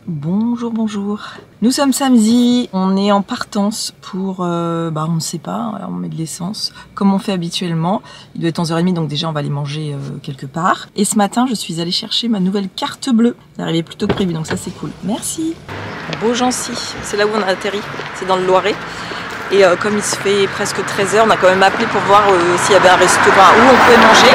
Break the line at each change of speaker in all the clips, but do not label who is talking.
Bonjour, bonjour. Nous sommes samedi, on est en partance pour, on ne sait pas, on met de l'essence, comme on fait habituellement. Il doit être 11h30, donc déjà on va aller manger quelque part. Et ce matin, je suis allée chercher ma nouvelle carte bleue. C'est arrivé plus tôt que prévu, donc ça c'est cool. Merci. Beaugency, c'est là où on a atterri, c'est dans le Loiret. Et comme il se fait presque 13h, on a quand même appelé pour voir s'il y avait un restaurant où on pouvait manger.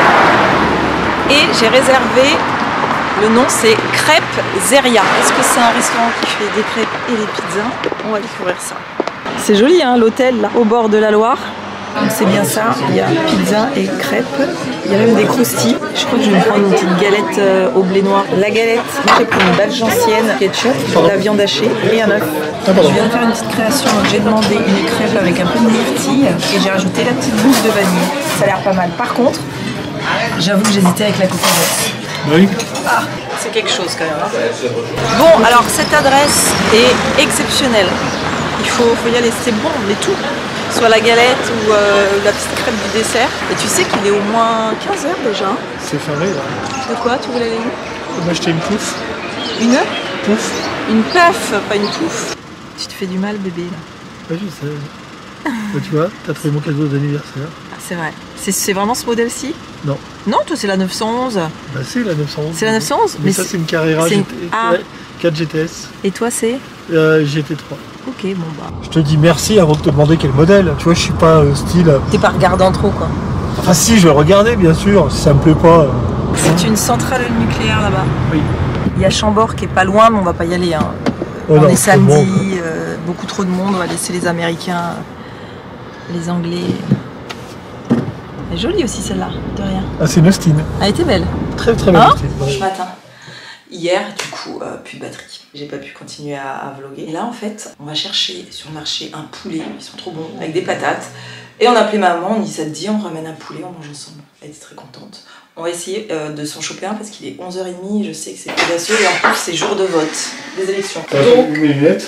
Et j'ai réservé... Le nom c'est Crêpes Zeria. Est-ce que c'est un restaurant qui fait des crêpes et des pizzas? On va découvrir ça. C'est joli hein, l'hôtel là, au bord de la Loire. Donc c'est bien ça, il y a pizza et crêpes. Il y a même des croustilles. Je crois que je vais me prendre une petite galette au blé noir. La galette, moi j'ai pris une belge ancienne, ketchup, de la viande hachée et un œuf. Je viens de faire une petite création, donc j'ai demandé une crêpe avec un peu de myrtille et j'ai rajouté la petite boule de vanille. Ça a l'air pas mal. Par contre, j'avoue que j'hésitais avec la cocotte.
Oui.
Ah, c'est quelque chose quand même. Hein. Bon, alors cette adresse est exceptionnelle. Il faut y aller, c'est bon, mais tout. Soit la galette ou la petite crêpe du dessert. Et tu sais qu'il est au moins 15h déjà.
C'est fermé là.
De quoi? Tu voulais aller où?
On m'a acheté une pouffe.
Une
Pouffe.
Une puff, pas une pouffe. Tu te fais du mal bébé là.
Ouais, je sais. Bah, tu vois, t'as trouvé mon cadeau d'anniversaire.
Ah, c'est vrai. C'est vraiment ce modèle-ci?
Non.
Non, toi c'est la 911.
Bah c'est la 911.
C'est la 911?
Mais ça c'est une Carrera
une... Ah.
4 GTS.
Et toi c'est?
GT3.
Ok, bon bah.
Je te dis merci avant de te demander quel modèle. Tu vois, je suis pas style...
T'es pas regardant trop quoi.
Enfin si, je vais regarder bien sûr, si ça me plaît pas.
C'est une centrale nucléaire là-bas.
Oui.
Il y a Chambord qui est pas loin, mais on va pas y aller. Hein.
Oh,
on est samedi, beaucoup trop de monde, on va laisser les Américains, les Anglais. Elle est jolie aussi celle-là, de rien.
Ah c'est une Austin.
Elle était belle.
Très très belle
hein
Austin.
Ce matin. Hier, du coup, plus de batterie. J'ai pas pu continuer à vlogger. Et là, en fait, on va chercher sur le marché un poulet. Ils sont trop bons, avec des patates. Et on a appelé maman, on dit ça te dit, on ramène un poulet, on mange ensemble. Elle était très contente. On va essayer de s'en choper un parce qu'il est 11h30. Je sais que c'est audacieux et en plus, c'est jour de vote des élections.
Donc, mes lunettes.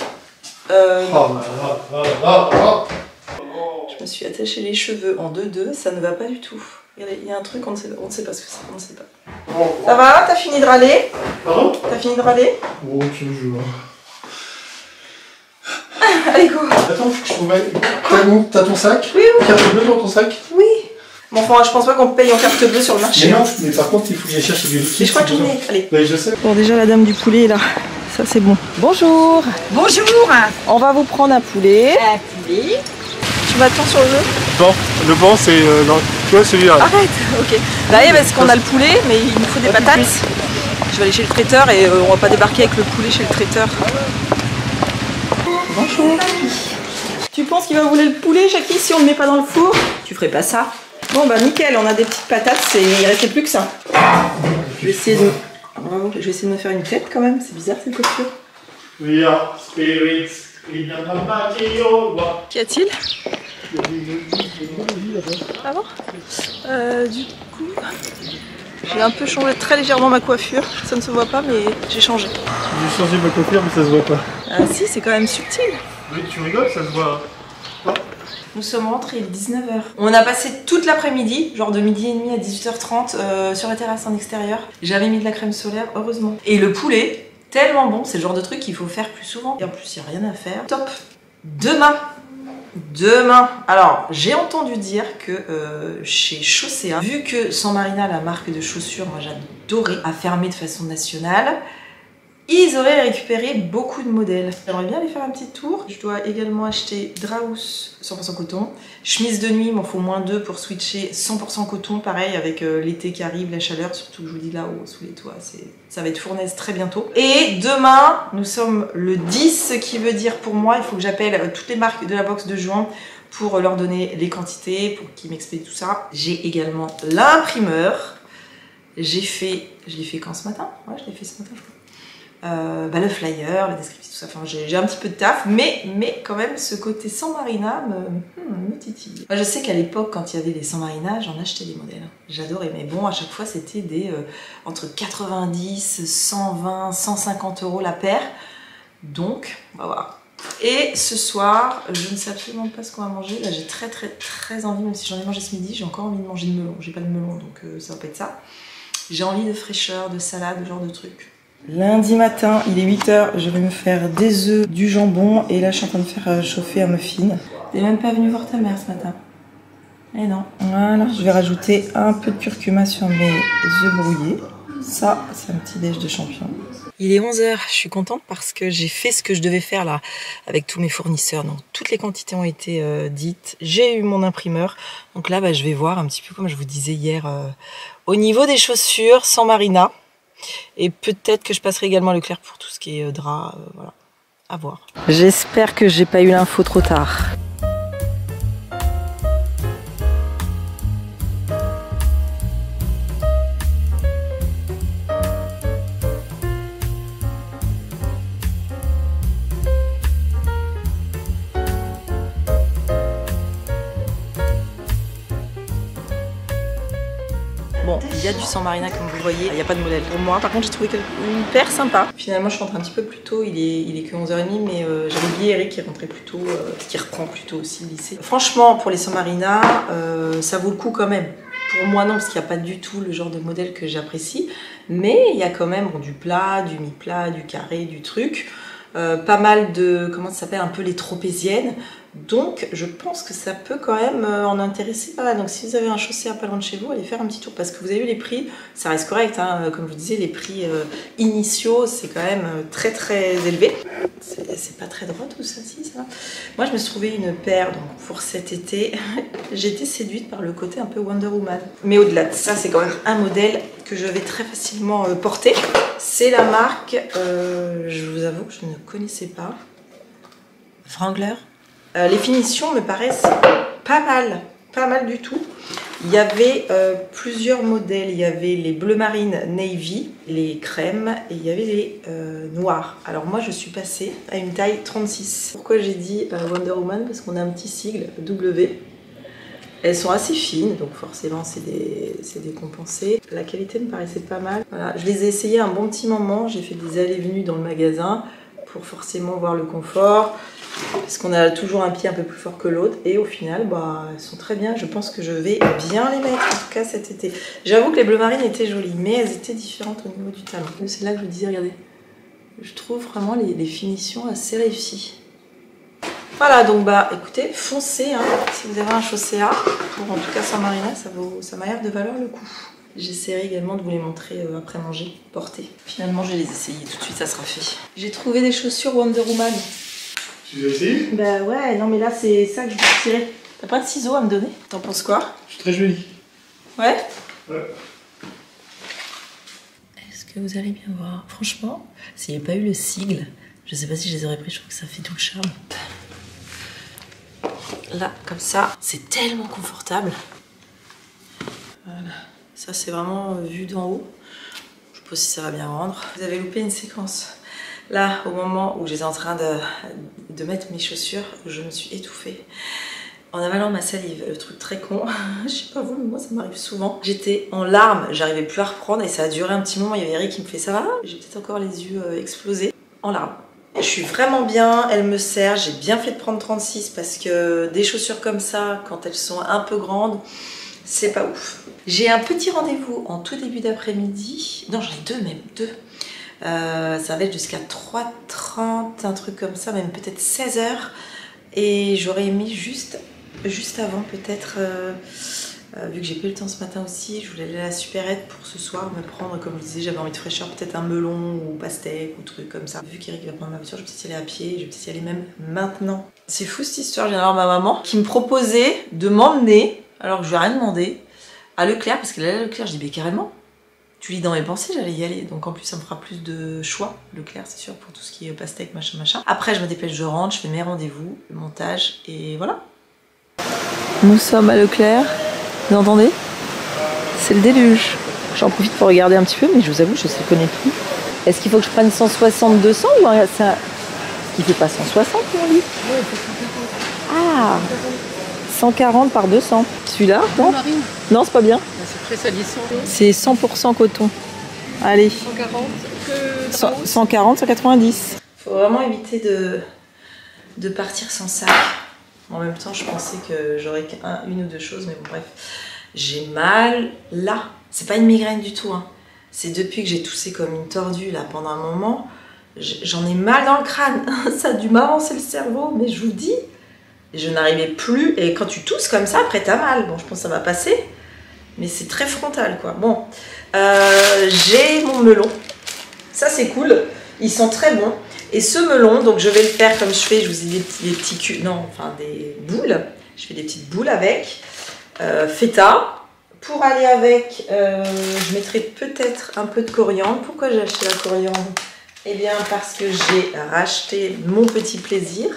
Je me suis attachée les cheveux en 2-2, ça ne va pas du tout. Il y a un truc, on ne sait pas ce que c'est, on ne sait pas. Ça va? T'as fini de râler?
Pardon?
T'as fini de râler?
Oh, toujours.
Allez, go!
Attends, faut que je trouve... T'as ton sac?
Oui, oui.
Carte bleue dans ton sac?
Oui. Bon, enfin, je pense pas qu'on paye en carte bleue sur le marché.
Mais non, mais par contre, il faut que j'aille chercher du liquide.
Mais je crois qu'il est. Allez.
Oui, je sais.
Bon, déjà, la dame du poulet est là. Ça, c'est bon. Bonjour!
Bonjour.
On va vous prendre un poulet.
Un poulet.
Tu m'attends sur le jeu?
Bon, le banc, c'est... tu vois, celui-là.
Arrête! Ok. Là, parce qu'on a le poulet, mais il nous faut des patates. Je vais aller chez le traiteur et on va pas débarquer avec le poulet chez le traiteur. Bonjour. Tu penses qu'il va voler le poulet, Jackie, si on le met pas dans le four? Tu ferais pas ça? Bon bah nickel, on a des petites patates, il restait plus que ça. Je vais essayer de me faire une tête quand même, c'est bizarre cette coiffure.
We are spirits in a material world.
Qu'y a-t-il? Ah bon? Du coup, j'ai un peu changé très légèrement ma coiffure, ça ne se voit pas mais j'ai changé.
J'ai changé ma coiffure mais ça se voit pas.
Ah si, c'est quand même subtil.
Oui, tu rigoles, ça se voit.
Nous sommes rentrés, il est 19h. On a passé toute l'après-midi, genre de midi et demi à 18h30 sur la terrasse en extérieur. J'avais mis de la crème solaire, heureusement. Et le poulet, tellement bon, c'est le genre de truc qu'il faut faire plus souvent. Et en plus, il n'y a rien à faire. Top. Demain. Alors, j'ai entendu dire que chez Chaussea, vu que San Marina, la marque de chaussures, moi j'adorais, a fermé de façon nationale, ils auraient récupéré beaucoup de modèles. J'aimerais bien aller faire un petit tour. Je dois également acheter Draus 100% coton. Chemise de nuit, il m'en faut moins 2 pour switcher 100% coton. Pareil avec l'été qui arrive, la chaleur, surtout que je vous dis là-haut, sous les toits, ça va être fournaise très bientôt. Et demain, nous sommes le 10, ce qui veut dire pour moi, il faut que j'appelle toutes les marques de la box de juin pour leur donner les quantités, pour qu'ils m'expédient tout ça. J'ai également l'imprimeur. Je l'ai fait quand ce matin? Ouais, je l'ai fait ce matin, je crois. Le flyer, le descriptif, tout ça, enfin j'ai un petit peu de taf, mais quand même ce côté San Marina me titille. Moi, je sais qu'à l'époque quand il y avait les San Marina, j'en achetais des modèles, j'adorais, mais bon à chaque fois c'était des entre 90, 120, 150 € la paire, donc on va voir. Et ce soir, je ne sais absolument pas ce qu'on va manger, là j'ai très envie, même si j'en ai mangé ce midi, j'ai encore envie de manger de melon, j'ai pas de melon donc ça va pas être ça. J'ai envie de fraîcheur, de salade, ce genre de trucs. Lundi matin, il est 8 h, je vais me faire des œufs, du jambon et là je suis en train de faire chauffer un muffin. T'es même pas venu voir ta mère ce matin? Eh non. Voilà, je vais rajouter un peu de curcuma sur mes œufs brouillés. Ça, c'est un petit déj de champion. Il est 11 h, je suis contente parce que j'ai fait ce que je devais faire là avec tous mes fournisseurs. Donc toutes les quantités ont été dites. J'ai eu mon imprimeur. Donc là, je vais voir un petit peu comme je vous disais hier au niveau des chaussures sans Marina. Et peut-être que je passerai également à Leclerc pour tout ce qui est drap, voilà, à voir. J'espère que j'ai pas eu l'info trop tard. Bon, il y a du San Marina comme vous voyez, il n'y a pas de modèle pour moi. Par contre, j'ai trouvé une paire sympa. Finalement, je rentre un petit peu plus tôt, il est que 11 h 30, mais j'avais oublié Eric qui rentrait plus tôt, qui reprend plus tôt aussi le lycée. Franchement, pour les San Marina, ça vaut le coup quand même. Pour moi, non, parce qu'il n'y a pas du tout le genre de modèle que j'apprécie. Mais il y a quand même du plat, du mi-plat, du carré, du truc. Pas mal de, comment ça s'appelle, un peu les tropéziennes. Donc je pense que ça peut quand même en intéresser pas mal. Donc si vous avez un chaussée à pas loin de chez vous, allez faire un petit tour parce que vous avez vu les prix, ça reste correct, hein. Comme je vous disais, les prix initiaux c'est quand même très très élevé. C'est pas très droit tout ça, si ça. Moi je me suis trouvé une paire donc pour cet été. J'ai été séduite par le côté un peu Wonder Woman. Mais au-delà de ça, c'est quand même un modèle que je vais très facilement porter. C'est la marque, je vous avoue que je ne connaissais pas, Wrangler. Les finitions me paraissent pas mal du tout. Il y avait plusieurs modèles, il y avait les bleu marine navy, les crèmes et il y avait les noirs. Alors moi je suis passée à une taille 36. Pourquoi j'ai dit Wonder Woman? Parce qu'on a un petit sigle W. Elles sont assez fines, donc forcément c'est décompensé. La qualité me paraissait pas mal. Voilà, je les ai essayées un bon petit moment, j'ai fait des allées et venues dans le magasin pour forcément voir le confort. Parce qu'on a toujours un pied un peu plus fort que l'autre et au final elles sont très bien. Je pense que je vais bien les mettre en tout cas cet été. J'avoue que les bleu marine étaient jolies mais elles étaient différentes au niveau du talon. C'est là que je vous disais, regardez, je trouve vraiment les finitions assez réussies. Voilà, donc écoutez, foncez hein, si vous avez un chaussée A, pour en tout cas San Marina, ça m'a l'air de valoir le coup. J'essaierai également de vous les montrer après manger, porter. Finalement je vais les essayer, tout de suite ça sera fait. J'ai trouvé des chaussures Wonder Woman.
Tu veux essayer?
Bah ouais, non mais là c'est ça que je vais tirer. T'as pas de ciseaux à me donner? T'en penses quoi?
C'est très joli.
Ouais?
Ouais.
Est-ce que vous allez bien voir? Franchement, s'il n'y avait pas eu le sigle, je sais pas si je les aurais pris, je trouve que ça fait tout le charme. Là, comme ça, c'est tellement confortable. Voilà. Ça c'est vraiment vu d'en haut. Je sais pas si ça va bien rendre. Vous avez loupé une séquence. Là, au moment où j'étais en train de mettre mes chaussures, je me suis étouffée en avalant ma salive. Le truc très con, je sais pas vous, mais moi ça m'arrive souvent. J'étais en larmes, j'arrivais plus à reprendre et ça a duré un petit moment. Il y avait Eric qui me fait ça va. J'ai peut-être encore les yeux explosés en larmes. Je suis vraiment bien, elle me sert. J'ai bien fait de prendre 36 parce que des chaussures comme ça, quand elles sont un peu grandes, c'est pas ouf. J'ai un petit rendez-vous en tout début d'après-midi. Non, j'en ai deux même, deux. Ça va être jusqu'à 3h30, un truc comme ça, même peut-être 16 h. Et j'aurais aimé juste avant peut-être, vu que j'ai pas eu le temps ce matin aussi, je voulais aller à la supérette pour ce soir me prendre, comme je disais, j'avais envie de fraîcheur, peut-être un melon ou pastèque ou truc comme ça. Vu qu'Eric va prendre ma voiture, je vais peut-être y aller à pied, je vais peut-être y aller même maintenant. C'est fou cette histoire, je viens d'avoir ma maman qui me proposait de m'emmener, alors que je lui ai rien demandé, à Leclerc, parce qu'elle allait à Leclerc, je dis mais carrément. Tu lis dans mes pensées, j'allais y aller. Donc en plus, ça me fera plus de choix. Leclerc, c'est sûr, pour tout ce qui est pastèque, machin. Après, je me dépêche, je rentre, je fais mes rendez-vous, le montage, et voilà. Nous sommes à Leclerc. Vous entendez? C'est le déluge. J'en profite pour regarder un petit peu, mais je vous avoue, je ne connais plus. Est-ce qu'il faut que je prenne 160, 200 ou ça... Il fait pas 160, mon lit? Ah, 140 par 200. Celui-là, non? Non, c'est pas bien.
C'est très salissant.
C'est 100% coton. Allez. 140, 190. Faut vraiment éviter de partir sans sac. En même temps, je pensais que j'aurais une ou deux choses, mais bon, bref. J'ai mal là. C'est pas une migraine du tout, hein. c'est depuis que j'ai toussé comme une tordue là pendant un moment, j'en ai mal dans le crâne. Ça a dû m'avancer le cerveau, mais je vous dis, je n'arrivais plus. Et quand tu tousses comme ça, après t'as mal. Bon, je pense que ça va passer, mais c'est très frontal quoi. Bon, j'ai mon melon. Ça c'est cool, ils sont très bons. Et ce melon, donc je vais le faire comme je fais, je vous ai des petits cubes, non, enfin des boules. Je fais des petites boules avec feta. Pour aller avec, je mettrai peut-être un peu de coriandre. Pourquoi j'ai acheté la coriandre? Eh bien parce que j'ai racheté mon petit plaisir,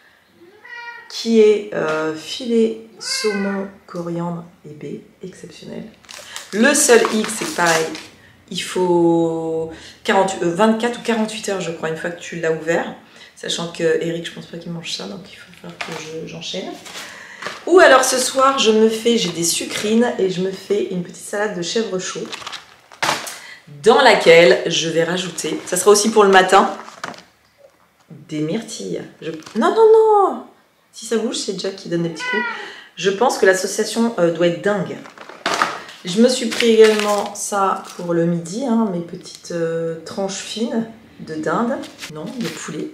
qui est filet saumon, coriandre et baie, exceptionnel. Le seul hic, c'est que pareil, il faut 24 ou 48 heures, je crois, une fois que tu l'as ouvert. Sachant que Eric, je pense pas qu'il mange ça, donc il faut faire que j'enchaîne. Ou alors ce soir, j'ai des sucrines et je me fais une petite salade de chèvre chaud dans laquelle je vais rajouter, ça sera aussi pour le matin, des myrtilles. Non, non, non! Si ça bouge, c'est Jack qui donne des petits coups. Je pense que l'association doit être dingue. Je me suis pris également ça pour le midi, hein, mes petites tranches fines de dinde, non, de poulet.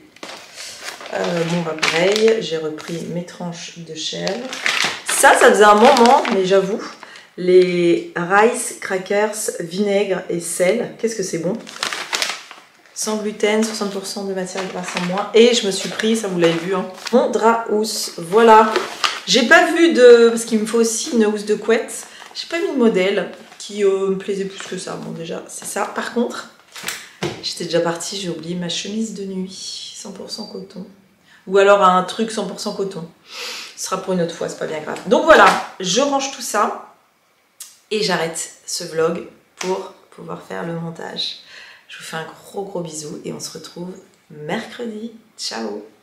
Bon bah pareil, j'ai repris mes tranches de chèvre. Ça faisait un moment, mais j'avoue, les rice crackers, vinaigre et sel, qu'est-ce que c'est bon. Sans gluten, 60% de matière grasse en moins. Et je me suis pris, ça vous l'avez vu, hein, mon drap housse, voilà. J'ai pas vu parce qu'il me faut aussi une housse de couette. J'ai pas mis de modèle qui me plaisait plus que ça. Bon déjà, c'est ça. Par contre, j'étais déjà partie, j'ai oublié ma chemise de nuit, 100% coton. Ou alors un truc 100% coton. Ce sera pour une autre fois, c'est pas bien grave. Donc voilà, je range tout ça et j'arrête ce vlog pour pouvoir faire le montage. Je vous fais un gros bisou et on se retrouve mercredi. Ciao!